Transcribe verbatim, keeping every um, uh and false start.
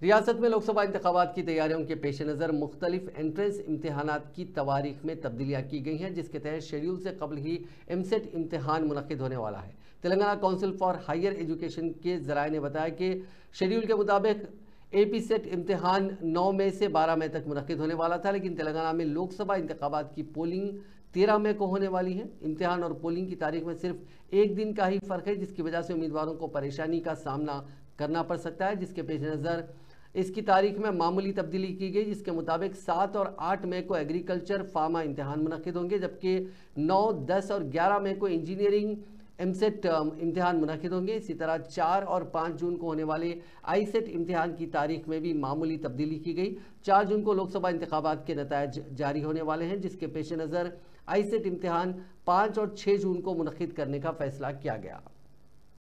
रियासत में लोकसभा इंतखाबात की तैयारियों के पेश नज़र मुख्तलिफ एंट्रेंस इम्तहानात की तवारीख में तब्दीलियाँ की गई हैं, जिसके तहत शेड्यूल से कबल ही एमसेट इम्तहान मुनक्किद होने वाला है। Telangana council for higher education के ज़राए ने बताया कि शेड्यूल के मुताबिक ए पी सेट इम्तहान नौ मई से बारह मई तक मुनक्किद होने वाला था, लेकिन तेलंगाना में लोकसभा इंतखाबात की पोलिंग तेरह मई को होने वाली है। इम्तिहान और पोलिंग की तारीख में सिर्फ एक दिन का ही फ़र्क है, जिसकी वजह से उम्मीदवारों को परेशानी का सामना करना पड़ सकता है। जिसके पेश नज़र इसकी तारीख में मामूली तब्दीली की गई, जिसके मुताबिक सात और आठ मई को एग्रीकल्चर फार्मा इम्तहान मुनक्किद होंगे, जबकि नौ, दस और ग्यारह मई को इंजीनियरिंग एमसेट इम्तिहान मुनक्किद होंगे। इसी तरह चार और पाँच जून को होने वाले आई सेट इम्तिहान की तारीख में भी मामूली तब्दीली की गई। चार जून को लोकसभा इंतखाबात के नतायज जारी होने वाले हैं, जिसके पेश नज़र आई सेट इम्तिहान पाँच और छः जून को मुनक्किद करने का फैसला किया गया।